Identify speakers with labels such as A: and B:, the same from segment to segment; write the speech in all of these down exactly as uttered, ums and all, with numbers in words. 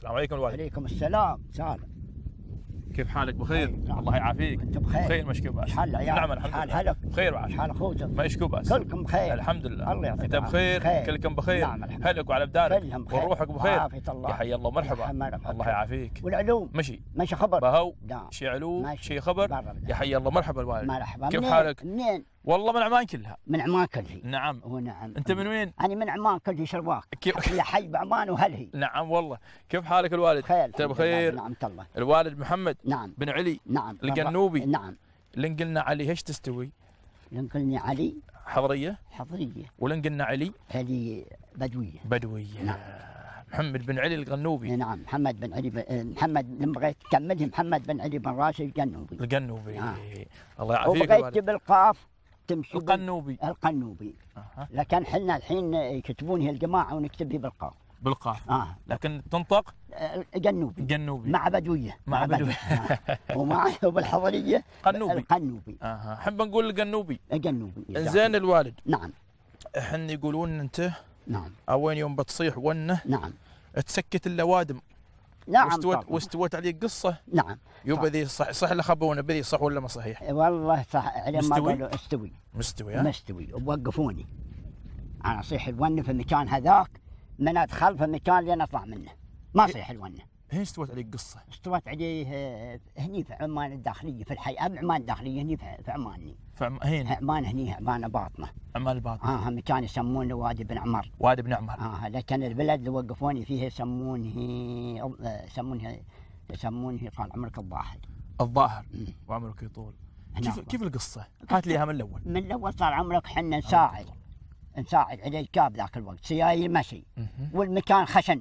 A: السلام عليكم الوالد.
B: عليكم السلام. سالم.
A: كيف حالك؟ بخير؟ الله يعافيك.
B: انت بخير؟
A: بخير مشكور باس.
B: شحال العيال؟
A: نعم الحمد لله.
B: حالك؟
A: بخير وعافية.
B: شحال اخوتك؟
A: ما يشكو باس.
B: كلكم بخير؟
A: الحمد لله.
B: الله يعطيك
A: انت بخير؟
B: بخير.
A: كلكم بخير؟
B: نعم الحمد.
A: هلك وعلى بدارك.
B: كلهم بخير.
A: وروحك بخير؟
B: عافية الله.
A: يا حي الله ومرحبا.
B: مرحبا.
A: الله يعافيك.
B: والعلوم؟
A: مشي.
B: مشي خبر؟
A: بهو؟
B: نعم.
A: شي علوم؟
B: شي
A: شي خبر؟
B: برا.
A: يا حي الله مرحبا الوالد.
B: مرحبا.
A: كيف
B: منين؟
A: حالك؟
B: منين؟
A: والله من عمان كلها.
B: من عمان كلهي.
A: نعم.
B: ونعم.
A: انت من وين؟
B: انا من عمان كلهي شرواك.
A: كيف؟
B: يا حي بعمان وهلهي.
A: نعم والله. كيف حالك الوالد؟
B: بخير.
A: انت بخير؟
B: نعم الله.
A: الوالد محمد
B: نعم.
A: بن علي.
B: نعم.
A: القنوبي.
B: نعم.
A: لين قلنا علي ايش تستوي؟
B: لين قلنا علي
A: حضريه؟
B: حضريه.
A: ولين قلنا علي؟
B: علي بدويه.
A: بدويه.
B: نعم.
A: محمد بن علي القنوبي.
B: نعم. محمد بن علي ب... محمد لما بغيت تكمله محمد بن علي بن راشد القنوبي.
A: القنوبي.
B: آه.
A: الله يعافيك.
B: وبغيت بالقاف تمشي
A: القنوبي.
B: القنوبي.
A: أه.
B: لكن حنا الحين يكتبون هي الجماعه ونكتبها بالقاف.
A: بالقاف.
B: اه
A: لكن تنطق
B: القنوبي.
A: القنوبي.
B: مع بدويه.
A: مع بدويه.
B: آه. ومع وبالحضريه
A: قنوبي.
B: القنوبي.
A: اها حب نقول القنوبي.
B: القنوبي.
A: زين الوالد.
B: نعم.
A: احنا يقولون انت
B: نعم
A: اوين يوم بتصيح ونه
B: نعم
A: تسكت اللوادم.
B: نعم.
A: واستوت واستوت عليك قصه.
B: نعم.
A: يبا ذي صح صح لخبونه بذي صح ولا ما صحيح؟
B: والله صح. على ما
A: مستوي؟
B: قالوا استوي.
A: مستوي ها؟
B: مستوي. ووقفوني انا اصيح الونه في المكان هذاك من ادخل في المكان لين اطلع منه ما صيح الونه.
A: هين استوت عليك قصه؟
B: استوت عليه آه، هني في عمان الداخليه في الحي ام عمان الداخليه هني في في عمان.
A: في عم... هين
B: عمان هني عمان باطنه.
A: عمان الباطن.
B: اه مكان يسمونه وادي بن عمر.
A: وادي بن عمر.
B: اه لكن البلد اللي وقفوني فيه يسمونه آه، يسمونه يسمونه طال عمرك الظاهر.
A: الظاهر.
B: مم.
A: وعمرك يطول.
B: هنا
A: كيف كيف القصه؟ هات لي اياها من الاول.
B: من الاول طال عمرك حنا نساعد نساعد على الكاب ذاك الوقت سيايير مشي
A: مهم.
B: والمكان خشن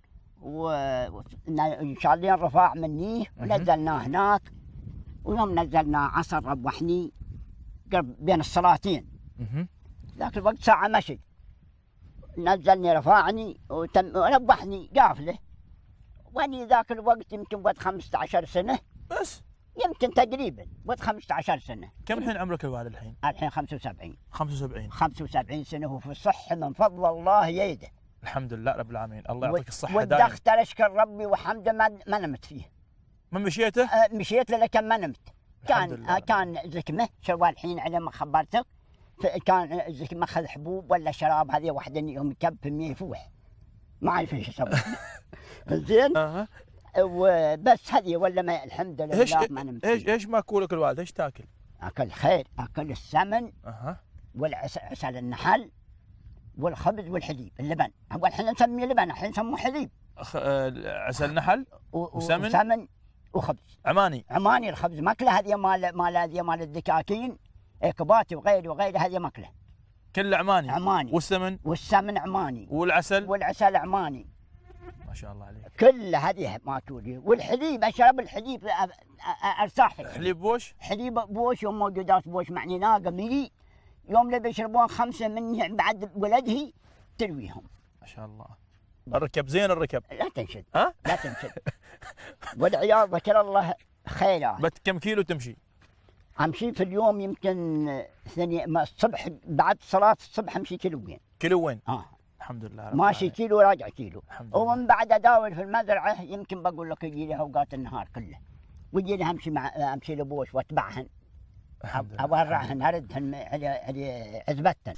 B: وشالين رفاع مني ونزلناه هناك ويوم نزلنا عصر ربحني قرب بين الصلاتين.
A: مهم.
B: ذاك الوقت ساعة مشي نزلني رفعني وتم ربحني قافله واني ذاك الوقت يمكن بعد خمسة عشر سنة
A: بس
B: يمكن تقريبا بعد خمسة عشر سنة.
A: كم الحين عمرك الوالد الحين؟
B: الحين خمسة وسبعين.
A: خمسة وسبعين.
B: خمسة وسبعين سنة وفي الصحة من فضل الله يده.
A: الحمد لله رب العالمين. الله يعطيك الصحه دائما.
B: والدختر اشكر ربي وحمده ما ما نمت فيه.
A: ما مشيته؟
B: آه مشيت له لكن ما نمت.
A: الحمد
B: كان
A: لله.
B: آه كان زكمه شوال الحين على ما خبرتك كان زكمه اخذ حبوب ولا شراب هذه واحده يوم كب مية يفوح ما اعرف ايش اسوي. زين
A: اها.
B: وبس هذه ولا ما الحمد لله
A: ايش
B: ما نمت
A: ايش
B: فيه.
A: ايش ماكولك الوالد؟ ايش تاكل؟
B: اكل خير اكل السمن
A: اها.
B: والعسل النحل والخبز والحليب اللبن. هو الحين نسميه لبن الحين نسموه حليب.
A: أخ... آه، عسل نحل
B: و-
A: وسمن؟
B: وسمن وخبز.
A: عماني.
B: عماني الخبز ماكله هذه مال مال هذه مال الدكاكين كباتي وغيره وغيره هذه ماكله.
A: كله عماني.
B: عماني.
A: والسمن
B: والسمن عماني.
A: والعسل.
B: والعسل عماني.
A: ما شاء الله عليك.
B: كل هذه ماكولي. والحليب اشرب الحليب أ- أ- أ- ارتاح فيه.
A: حليب بوش؟
B: حليب بوش يوم موجودات بوش معني ناقه ملي يوم اللي بيشربون خمسه من بعد ولده ترويهم.
A: ما شاء الله. الركب زين الركب.
B: لا تنشد.
A: ها؟
B: لا تنشد. والعيال ذكر الله خيرات.
A: بت كم كيلو تمشي؟
B: امشي في اليوم يمكن ثاني ما الصبح بعد صلاه الصبح امشي كيلوين.
A: كيلوين.
B: اه
A: الحمد لله رب
B: ماشي
A: العالمين.
B: كيلو راجع كيلو.
A: الحمد لله.
B: ومن بعد اداول في المزرعه يمكن بقول لك يجي لي اوقات النهار كله ويجي لي امشي مع امشي لبوش واتبعهن
A: الحمد لله.
B: اورعهن اردهن على على عزبتهن.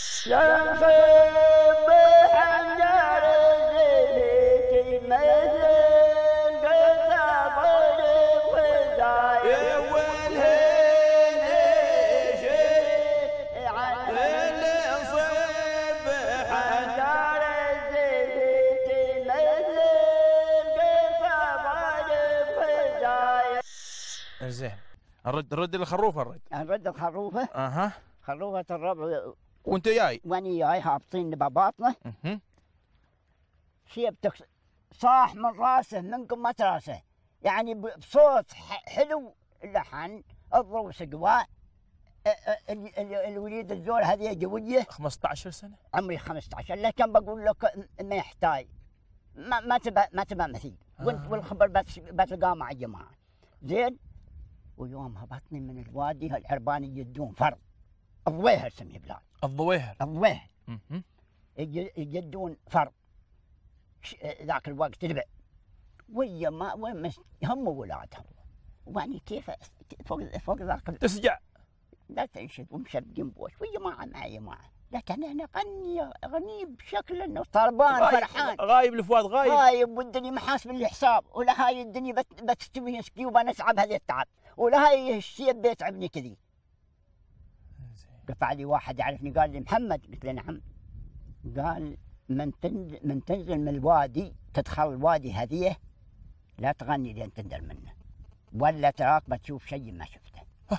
A: زين. الرد الرد الخروف الرد.
B: نرد الخروفه.
A: اها.
B: خروفه الربع
A: وانت جاي.
B: واني جاي هابطين بباطنه
A: اها.
B: شيبتك صاح من راسه من قمة راسه يعني بصوت حلو اللحن الضوء سقواء. الوليد الزول هذه قويه
A: خمسة عشر سنه.
B: عمري خمسة عشر لكن بقول لك ما يحتاج ما ما تبى ما تبى مثيل.
A: آه.
B: والخبر بس بتلقاه مع الجماعه زين. ويوم هبطني من الوادي العرباني يجدون فرض الضويهر سميه بلاد.
A: الضويهر.
B: الضويهر
A: اها.
B: يجدون فرض ذاك الوقت تبع ويا ما وين مس- هم اولادهم. واني كيف أس- فوق فوق ذاك ال-
A: تسجع.
B: لا تنشد ومشدين بوش ويا ما معي معه، لكن انا اغني اغني بشكل انه طربان
A: غايب,
B: فرحان.
A: غايب الفؤاد غايب.
B: غايب والدنيا ما حاسب الحساب، ولا هاي الدنيا بت- بتستوي يسقي وبنا اتعب هذا التعب، ولا هاي الشيء بيتعبني كذي. قطع لي واحد يعرفني قال لي محمد، قلت له نعم. قال من تنزل من تنزل من الوادي تدخل الوادي هذيه لا تغني لين تنزل منه، ولا تراك بتشوف شيء ما شفته.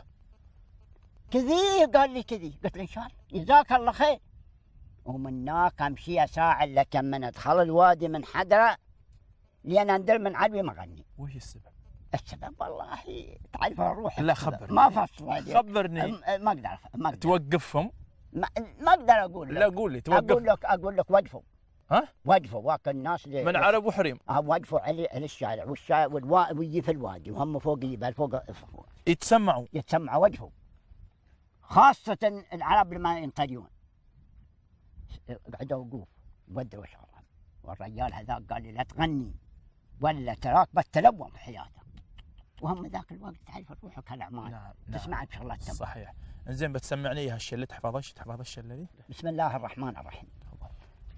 B: كذي قال لي كذي، قلت له ان شاء الله جزاك الله خير. ومن هناك امشي ساعه الا كم من ادخل الوادي من حدره لين انزل من علوي ما غني.
A: وش السبب؟
B: السبب والله تعرف الروح.
A: لا
B: السبب.
A: خبرني.
B: ما فصل هذه.
A: خبرني.
B: أم- ما اقدر ما اقدر
A: توقفهم.
B: ما ما اقدر اقول لك.
A: لا قول لي
B: اقول
A: توقف.
B: لك اقول لك وقفوا.
A: ها؟
B: وقفوا واك الناس اللي
A: من عرب وحريم
B: آه، وقفوا على على الشارع والشارع والوا... ويجي في الوادي وهم فوق الجبال فوق فوق.
A: يتسمعوا.
B: يتسمعوا وقفوا، خاصة العرب لما ينطريون. قعدوا وقوف ودوا شغلهم، والرجال هذاك قال لي لا تغني ولا تراك بتلوم في حياتك. وهم ذاك الوقت تعرف روحك هالاعمال.
A: نعم
B: تسمع بشغلات تم.
A: صحيح. زين بتسمعني اياها الشله تحفظها تحفظ الشله ذي؟
B: بسم الله الرحمن الرحيم.
A: تفضل.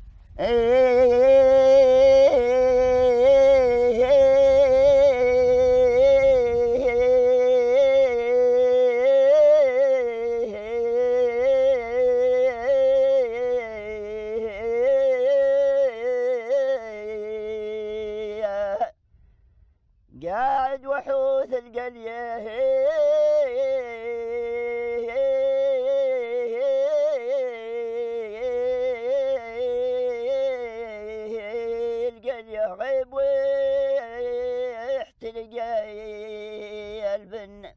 B: قاعد وحوث القليه القليه غيب واحتلقى البن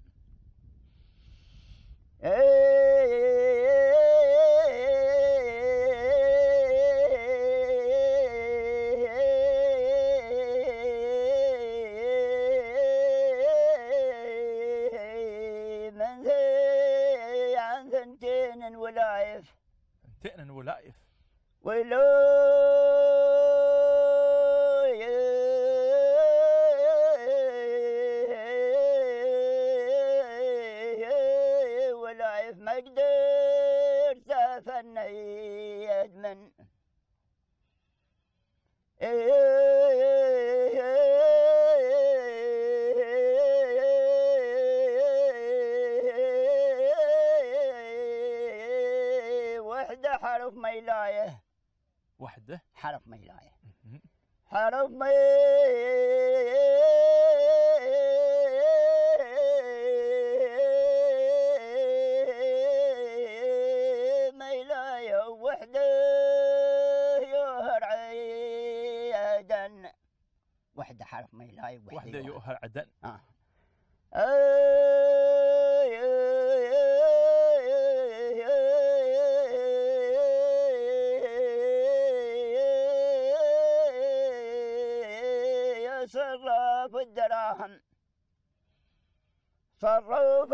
B: من ذي عن ثنتين ولايف
A: تئن ولايف.
B: ولو ولايف ما قدر سافرنا يدمن وحده حرف ميلايه.
A: وحده
B: حرف ميلايه.
A: مهم.
B: حرف مي ميلايه وحده يهر عيدن. وحده حرف ميلايه وحده
A: وحده
B: يهر.
A: يؤهل عدن.
B: آه. يا صراف الدراهم صرف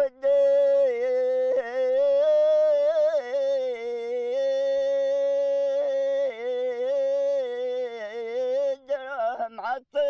B: الدراهم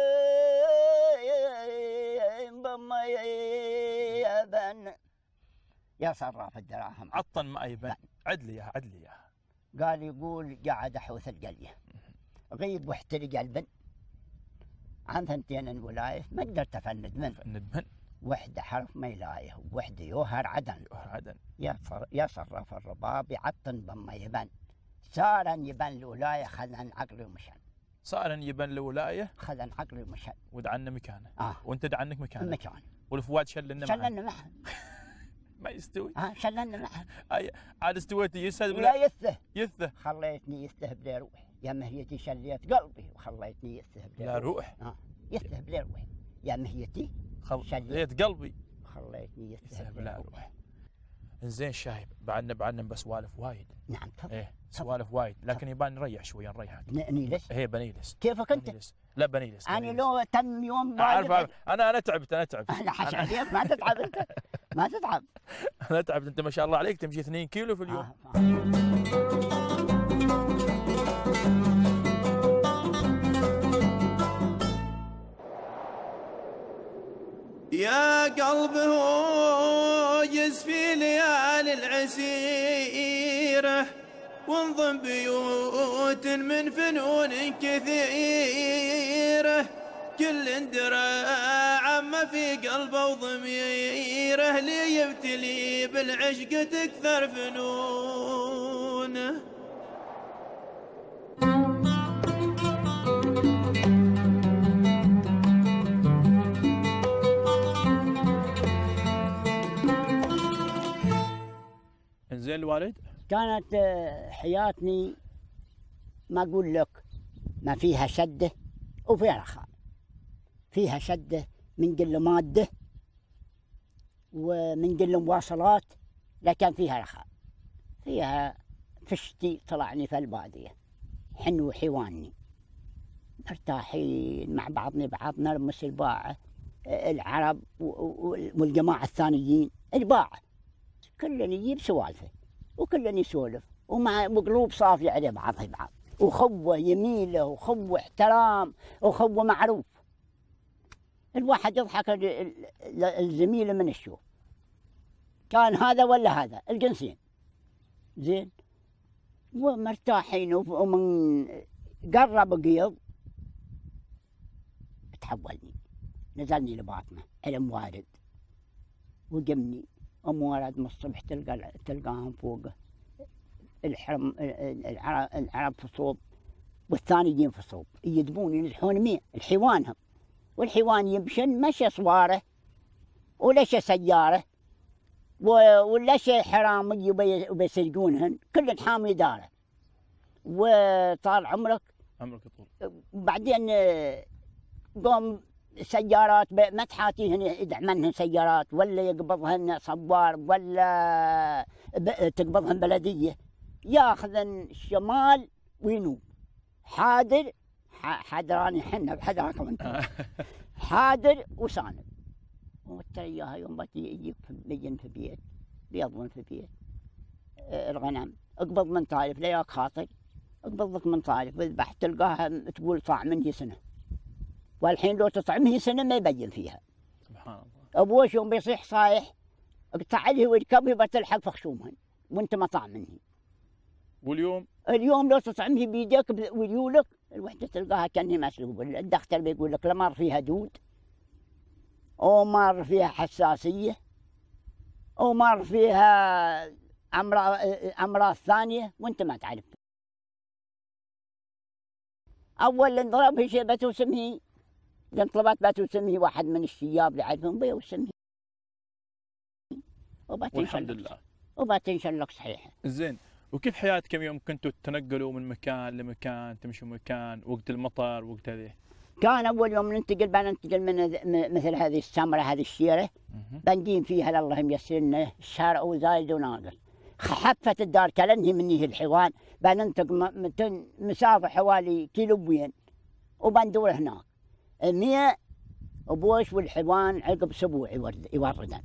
B: عطين بما يبن. يا صراف الدراهم
A: عطن ما يبن. عدلي اياها عدلي اياها.
B: قال يقول قاعد احوث القليه غيب واحترق البن عن ثنتين الولايف ما قدرت افند من.
A: ندمن.
B: وحده حرف ميلايه وحده يوهر عدن.
A: يؤهل عدن.
B: يا صر يا صرف الرباب يعطن بما يبن. سارا يبن الولايه خذ عن عقلي ومشن.
A: صار يبن الولايه
B: خذ عن عقلي ومشن.
A: ودعنا مكانه.
B: اه
A: وانت دعنك مكانه.
B: مكان.
A: والفؤاد شلنا معه.
B: شلنا معه.
A: ما يستوي.
B: اه شلنا معه.
A: أي عاد استويتي يسهل
B: ولا
A: ولا
B: يثه.
A: يثه.
B: خليتني يثه بلا روح يا مهيتي شليت قلبي وخليتني يثه بلا
A: لا روح.
B: اه يثه بلا روح يا مهيتي
A: خليت قلبي.
B: خليتني يثه
A: يسهل
B: بلا
A: بلا
B: روح.
A: روح. زين شايب بعدنا بعدنا بسوالف وايد.
B: نعم تفضل.
A: ايه سوالف وايد لكن يبان نريح شويه نريحك.
B: ن- نيلس
A: هي بنيلس.
B: كيفك انت؟
A: بنيلس. لا بنيلس.
B: انا
A: بنيلس.
B: لو تم يوم
A: اعرف
B: واجد-
A: أعرف. انا انا تعبت انا تعبت.
B: لا حش عليك ما تتعب انت ما تتعب.
A: انا تعبت انت ما شاء الله عليك تمشي اثنين كيلو في اليوم.
B: آه. آه.
C: يا قلبه يز في ليالي العسيرة وانضم بيوت من فنون كثيرة كل درى عما في قلبه وضميره ليبتلي بالعشق تكثر فنونه.
A: زين الوالد؟
B: كانت حياتني ما أقول لك ما فيها شدة وفيها رخاء. فيها شدة من قل مادة ومن قل مواصلات، لكن فيها رخاء. فيها فشتي طلعني في البادية حنو حيواني مرتاحين مع بعضنا بعض، نرمس الباعة العرب والجماعة الثانيين الباعة كلن يجيب سوالفه وكلن يسولف ومع قلوب صافية على بعضها بعض، وخوة يميلة وخوة احترام وخوة معروف. الواحد يضحك الزميل من الشوف كان هذا ولا هذا الجنسين زين ومرتاحين. ومن قرب قيض تحولني نزلني لباطنه علم وارد وقمني أم ورد من الصبح تلقى تلقاهم فوق الحرم العرب في صوب والثانيين في صوب يدبون ينزحون مين الحيوانهم، والحيوان يمشن مشي صواره وليش سياره وليش حرامي وبيسرقونهن كل حامي داره. وطال عمرك
A: عمرك طول.
B: وبعدين قوم سيارات ما تحاتيهن يدعمنهن سيارات ولا يقبضهن صوار ولا تقبضهن بلديه، ياخذن الشمال وينوب حادر حادراني حنا بحداكم انتم حادر وساند. وترياها يوم يجيك بيجن في بيت بيضون في بيت الغنم اقبض من طايف لياك خاطر اقبضك من طايف واذبح تلقاها تقول طاع مني سنه، والحين لو تطعمه سنه ما يبين فيها.
A: سبحان الله.
B: ابوش يوم بيصيح صايح اقطع له ويركبه بتلحق في خشومهن وانت ما طعم منه.
A: واليوم؟
B: اليوم لو تطعمه بيدك وليولك الوحده تلقاها كاني مسلوب. الدكتور بيقول لك لا مر فيها دود او مر فيها حساسيه او مر فيها امراض امراض ثانيه وانت ما تعرف. اول انضرب شيء بتوسمه اذا طلبت بتوسمه واحد من الشياب اللي يعرفون بيه وسمه
A: والحمد لله
B: وبتنشل لك صحيحه.
A: زين، وكيف حياتكم يوم كنتوا تنقلوا من مكان لمكان تمشوا مكان وقت المطر وقت هذه؟
B: كان اول يوم ننتقل بننتقل من مثل هذه السمره هذه الشيره بنقيم فيها الله ميسر لنا الشارع وزايد وناقص. حفت الدار كلنهي مني الحيوان بننتقل مسافه حوالي كيلوين وبندور هناك مية ابوش والحيوان عقب اسبوع يوردن.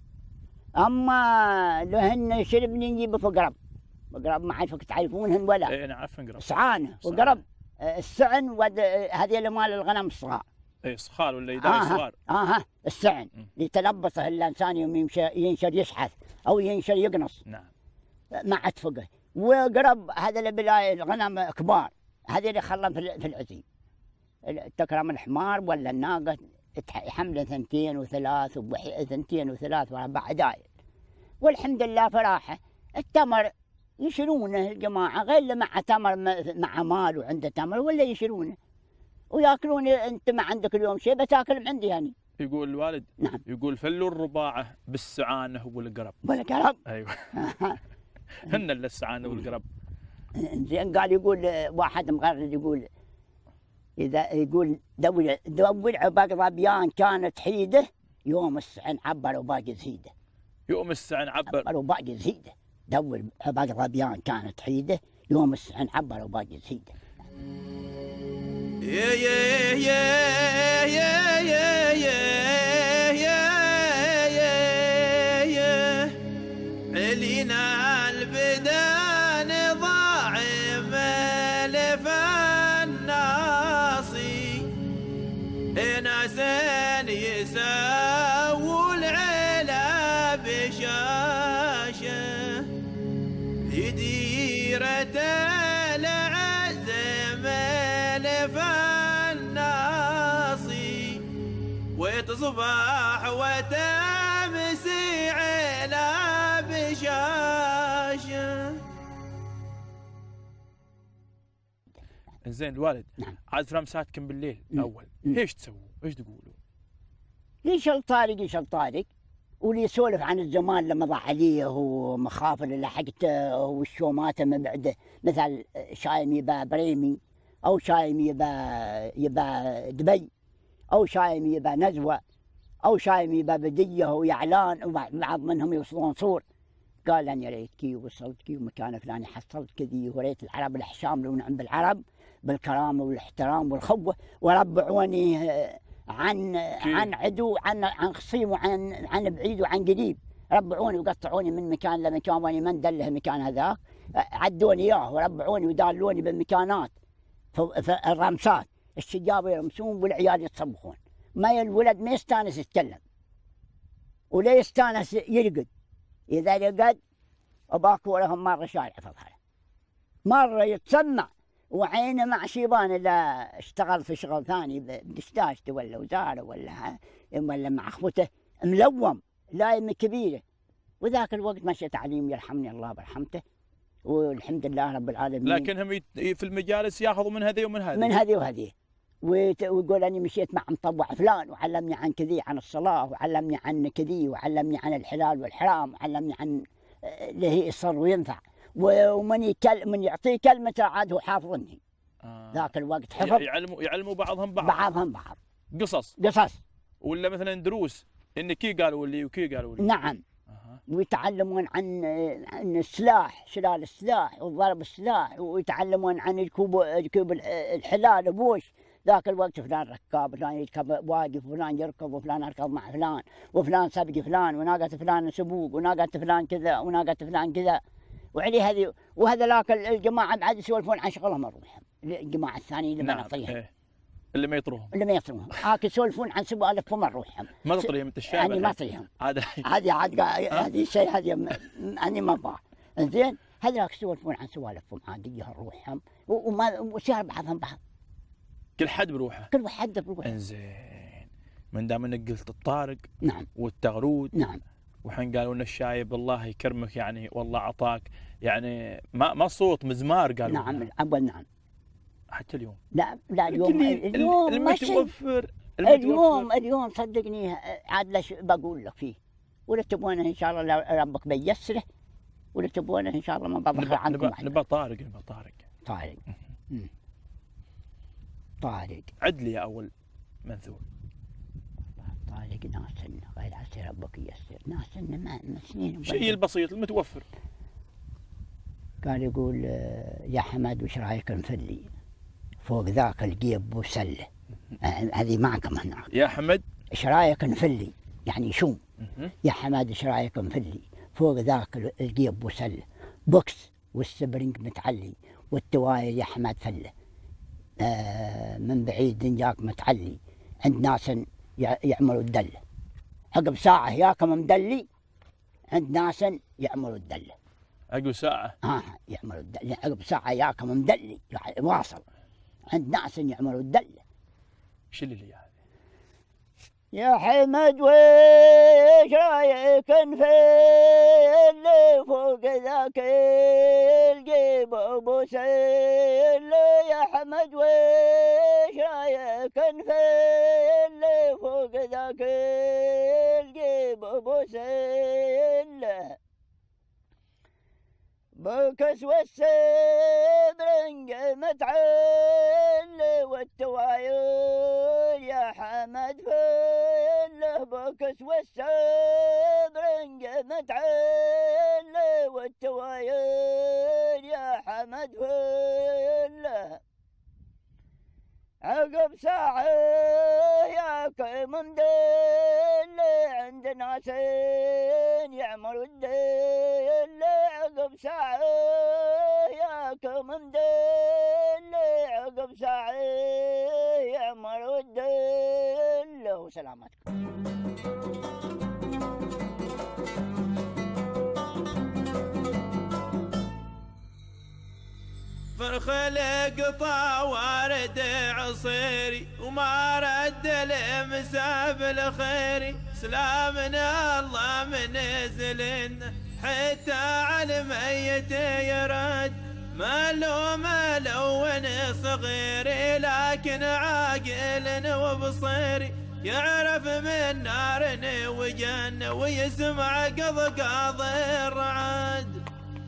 B: اما لهن شربني نجيب فقرب فقرب ما اعرفك تعرفونهن ولا؟
A: اي انا اعرف فقرب
B: سعانه وقرب السعن هذه مال الغنم الصغار.
A: اي صخار ولا يداي
B: آه
A: صغار.
B: اها السعن اللي تلبسه الانسان يوم يمشي ينشر يشحث او ينشر يقنص.
A: نعم.
B: ما عاد فقه. وقرب هذا البلاي الغنم كبار هذه اللي خلهم في العزيم. تكرم الحمار ولا الناقه حمله ثنتين وثلاث ثنتين وثلاث واربع داير. والحمد لله فراحه. التمر يشرونه الجماعه غير اللي مع تمر مع مال وعنده تمر ولا يشرونه وياكلون. انت ما عندك اليوم شيء بتاكل من عندي يعني.
A: يقول الوالد
B: نعم
A: يقول فلوا الرباعه بالسعانه والقرب.
B: والقرب
A: ايوه هن اللي السعانه والقرب.
B: زين قال يقول واحد مغرد يقول اذا يقول دور دور عباق ظبيان كانت حيده يوم السعن عبر وباقي زهيده.
A: يوم السعن عبر
B: عبر وباقي زهيده. دور عباق ظبيان كانت حيده يوم السعن عبر وباقي زهيده.
C: يا يا يا يا يا يا يا يا علينا البدان ضاعف الف الناصي ناسا يساوي لديرة العزم الفناصي وتصبح وتمسي على بشاشه.
A: زين الوالد،
B: نعم.
A: عاد في لمساتكم بالليل اول ايش تسووا؟ ايش تقولوا؟
B: يشل طارق يشل طارق واللي يسولف عن الزمان لما ضاع عليه ومخافر اللي لحقته والشوماته من بعده، مثل شايم يبا بريمي او شايم يبا يبا دبي او شايم يبا نزوه او شايم يبا بديه ويعلان وبعض منهم يوصلون صور. قال انا ريتكي ووصلتكي ومكان فلاني حصلت كذي وريت العرب الاحشام لو نعم بالعرب بالكرامه والاحترام والخوه وربعوني عن عن عدو عن عن خصيم وعن عن بعيد وعن قريب، ربعوني وقطعوني من مكان لمكان واني من دله مكان هذاك، عدوني اياه وربعوني ودالوني بالمكانات في الرمسات، الشجاب يرمسون والعيال يتصبخون، ما الولد ما يستانس يتكلم ولا يستانس يرقد، اذا رقد اباكو لهم مره شارع في ظهره، مره يتسمع وعينه مع شيبان اذا اشتغل في شغل ثاني بدشداشته ولا وزاره ولا ولا مع اخوته ملوم لايمه كبيره. وذاك الوقت مشى تعليم يرحمني الله برحمته والحمد لله رب العالمين.
A: لكنهم في المجالس ياخذوا من هذه ومن هذه
B: من هذه وهذه ويقول اني مشيت مع مطوع فلان وعلمني عن كذي عن الصلاه وعلمني عن كذي وعلمني عن الحلال والحرام وعلمني عن اللي هي يصر وينفع، ومن يكل من يعطيه كلمه عاد هو حافظني. آه. ذاك الوقت حفظ
A: يعلموا يعلموا بعضهم بعض
B: بعضهم بعض
A: قصص
B: قصص
A: ولا مثلا دروس ان كي قالوا لي وكي قالوا لي.
B: نعم. آه. ويتعلمون عن عن السلاح شلال السلاح وضرب السلاح ويتعلمون عن ركوب ركوب الحلال بوش. ذاك الوقت فلان ركاب فلان يركب واقف وفلان يركب وفلان يركب مع فلان وفلان سبق فلان وناقة فلان سبوق وناقة فلان كذا وناقة فلان كذا وعلي هذه وهذولاك الجماعه بعد يسولفون عن شغلهم اروحهم الجماعه الثانيين اللي ما نعطيهم.
A: إيه. اللي ما يطروهم
B: اللي ما يطروهم هاك يسولفون عن سوالفهم نروحهم
A: ما تطريهم انت الشارع
B: يعني ما اطريهم
A: هذا
B: هذه عاد هذه الشيء هذه اني ما ابغاه. زين هذولاك يسولفون عن سوالفهم عاديه نروحهم وما وشهر بعضهم بعض
A: كل حد بروحه
B: كل واحد بروحه.
A: انزين من دام انك قلت الطارق
B: نعم
A: والتغرود
B: نعم
A: وحين قالوا ان الشايب الله يكرمك يعني والله عطاك يعني ما ما صوت مزمار قالوا.
B: نعم الاول نعم
A: حتى اليوم.
B: لا لا اليوم اليوم
A: المتوفر
B: اليوم اليوم صدقني عاد ليش بقول لك فيه ولا تبونه ان شاء الله ربك بيسره ولا تبونه ان شاء الله ما بضحك عنكم.
A: نبى طارق نبى طارق
B: طارق طارق
A: عدلي يا اول منثور.
B: طارق ناس غير عسى ربك ييسر ناس ما سنين
A: الشيء البسيط المتوفر.
B: قال يقول يا حمد وش رايك نفلي فوق ذاك الجيب وسله هذه معكم هناك.
A: يا حمد
B: ايش رايك نفلي يعني شو يا حمد ايش رايك نفلي فوق ذاك الجيب وسله بوكس والسبرنج متعلي والتواير يا حمد فله آه من بعيد جاك متعلي عند ناس يعملوا الدله عقب ساعه ياكم مدلي عند ناس يعملوا الدله
A: عقب ساعه
B: اه يعملوا الدله عقب ساعه ياكم مدلي واصل عند ناس يعملوا الدله.
A: ايش اللي هذه
B: يا حمد ويش رايك نفل فوق ذاك الجيب ابو سيل يا حمد ويش رايك نفل فوق ذاك الجيب ابو سيل بكس والسبرنج متعل والتوايل يا حمد فله بكس والسبرنج متعل والتوايل يا حمد فله عقب ساعة ياك ممدل عند ناس يعملوا الدل عقب ساعة ياك ممدل عقب ساعة يعملوا الدل وسلامتكم.
C: فرخ القطا وارد عصيري وما رد المساب الخيري سلامنا الله منزلنا حتى على الميت يرد مالو ملون صغيري لكن عاقل وبصيري يعرف من نار وجنة ويسمع قضقاض الرعد.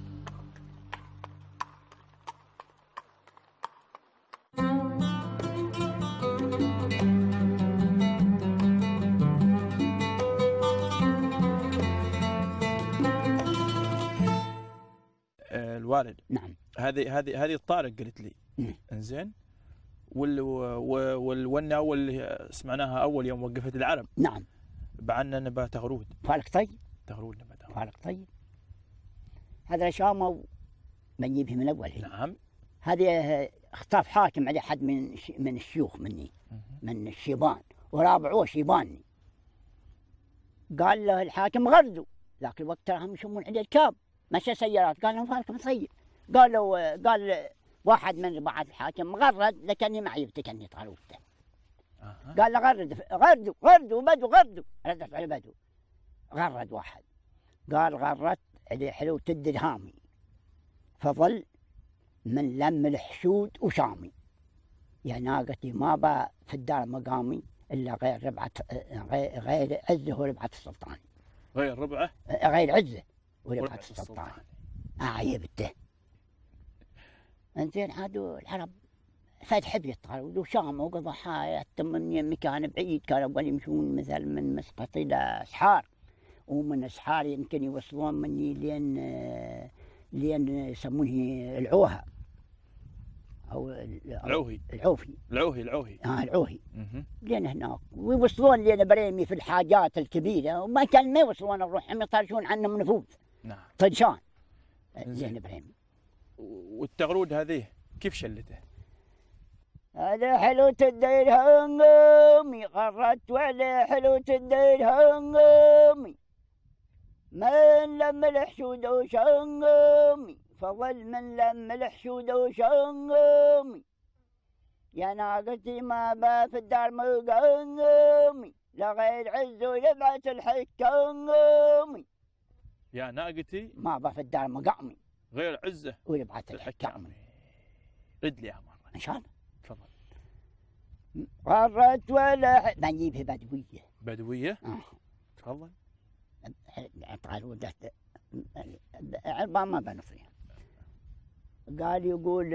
A: الوالد
B: نعم.
A: هذه هذه هذه الطارق قلت لي.
B: نعم.
A: انزين. وال والونه اول سمعناها اول يوم وقفت العرب.
B: نعم.
A: بعنا نبات تغرود.
B: فالك طيب.
A: تغرود نبات تغرود.
B: فالك طيب. هذا شامه بنجيبه من اول.
A: نعم.
B: هذه اخطاف حاكم على حد من من الشيوخ مني من الشيبان ورابعوه شيباني. قال له الحاكم غردوا ذاك الوقت تراهم يشمون عليه الكاب مشى سيارات قال لهم فالك مصير. قالوا قال واحد من رباعة الحاكم غرد لكني ما عيبتك اني طالوته. أه. قال له غرد غردوا غردوا بدو غردوا ردت على بدو غرد واحد قال غردت على حلوة الدرهامي فظل من لم الحشود وشامي يا ناقتي ما با في الدار مقامي الا غير ربعة غير, غير عزه وربعة السلطان.
A: غير ربعه؟
B: غير عزه وربعة السلطان. اه عيبته. انزين عادوا العرب فتح بيطار وشام وقضى حياتهم من مكان بعيد كانوا اول يمشون مثل من مسقط الى اسحار ومن اسحار يمكن يوصلون مني لين لين يسمونه العوهه او
A: العوهي
B: العوفي
A: العوهي العوهي
B: اه العوهي لين هناك ويوصلون لين بريمي في الحاجات الكبيره وما كان ما يوصلون الروحهم يطرشون عنهم نفوذ. نعم. طنشان لين بريمي.
A: والتغرود هذه كيف شلته؟
B: هذا حلوة الدير هنقومي غرت وعلى حلوة الدير هنقومي من لم الحشود وشنقومي فظل من لم الحشود وشنقومي يا ناقتي ما با في الدار مقومي لا غير عز ولبعة الحكامي.
A: يا ناقتي
B: ما با في الدار مقامي
A: غير عزه
B: ولبعة الحكامي.
A: رد لي مرة
B: ان شاء الله.
A: تفضل.
B: غرت ولا بنجيبها بدويه.
A: بدويه؟
B: اه
A: تفضل.
B: طالوده عربان ما بنصيها. قال يقول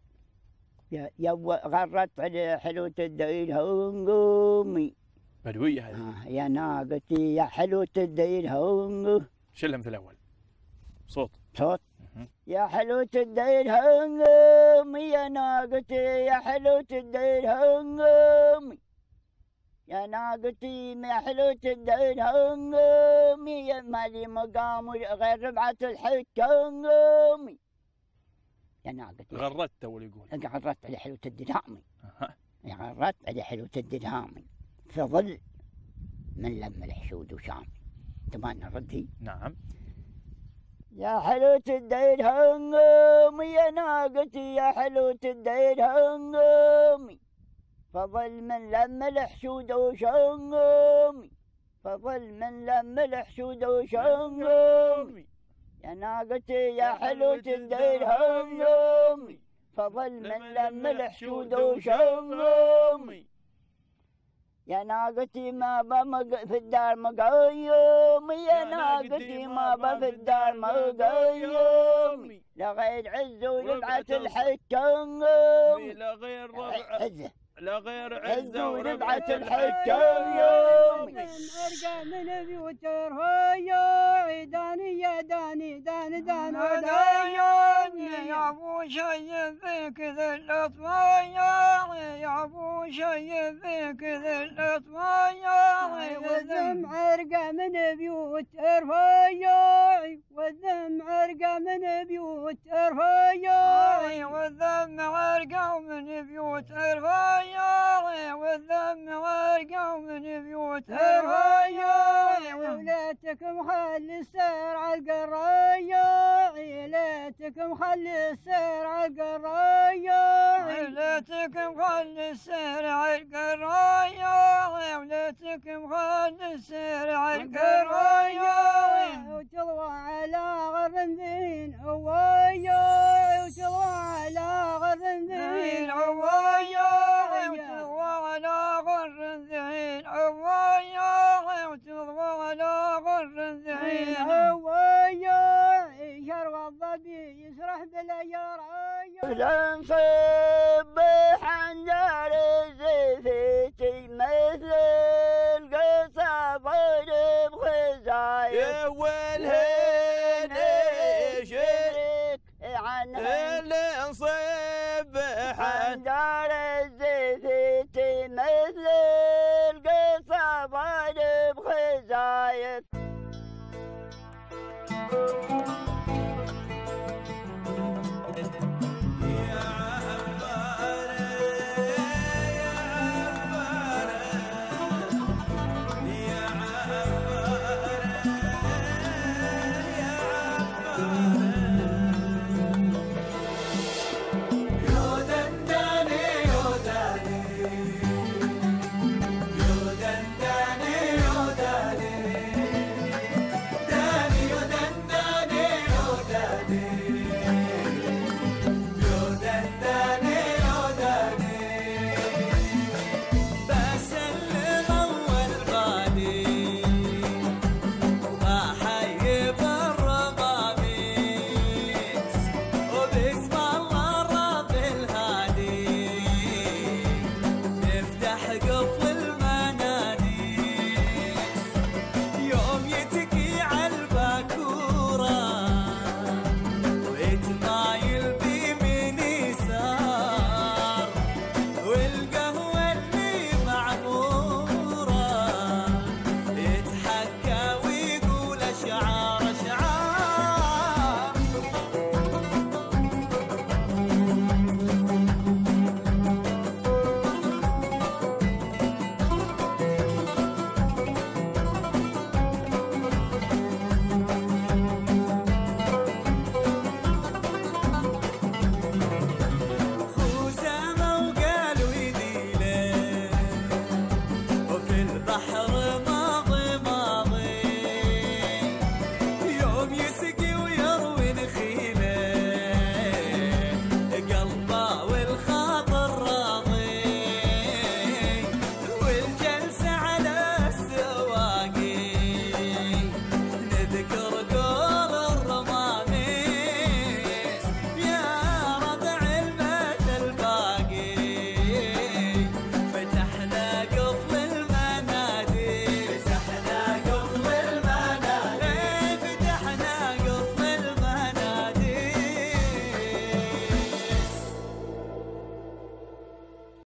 B: يا يا غرت على حلوة الدير هنقومي.
A: بدويه هذه.
B: آه يا ناقتي يا حلوة الدير هنقومي.
A: شلها مثل الاول. صوت.
B: صوت. يا حلوة الدير هنقومي يا ناقتي يا حلوة الدير هنقومي يا ناقتي يا حلوة الدير هنقومي يا مالي مقام غير ربعة الحكامي. يا ناقتي
A: غردت اول يقول.
B: غردت على حلوة الدرهامي. يا غردت على حلوة الدرهامي فظل من لم الحشود وشامي. طبعا ردي.
A: نعم.
B: يا حلوة الدير هنقومي يا ناقتي يا حلوة الدير هنقومي فظل من لم الحشود وشنقومي فظل من لم الحشود وشنقومي يا ناقتي يا حلوة الدير هنقومي فظل من لم الحشود وشنقومي يا ناقتي ما با في الدار مقيومي يا ناقتي ما با في الدار مقيومي لا غير عز ولبعة الحكامي
A: لا غير ربع
B: عزه
A: لا غير
B: عز ولبعة الحكامي.
D: ارقى من بيوت الرهيا عيداني يا داني داني داني داني يا ابو شي فيك ذي الاطفايا يا ابو شي فيك ذي الاطفايا والذم عرقى من بيوت الرهيا والذم عرقى من بيوت الرهيا والذم عرقى من بيوت الرهيا والذم عرقى من بيوت الرهيا وليتك محل السير على القرايا ليتك عيلتكم خلي السير عالقراية عيلتكم خلي السير عالقراية عيلتكم خلي السير عالقراية وتضوى على غرندين هواية وتضوى على غرندين هواية وتضوى على غرندين هواية وتضوى على غرندين هواية شروى الظبي يسرح بالأجراية
B: لنصبح عن دار زفتي مثل القصب بخزايا
C: والهين شرك
B: عنها
C: اللي نصبح
B: عن دار زفتي مثل القصب بخزايا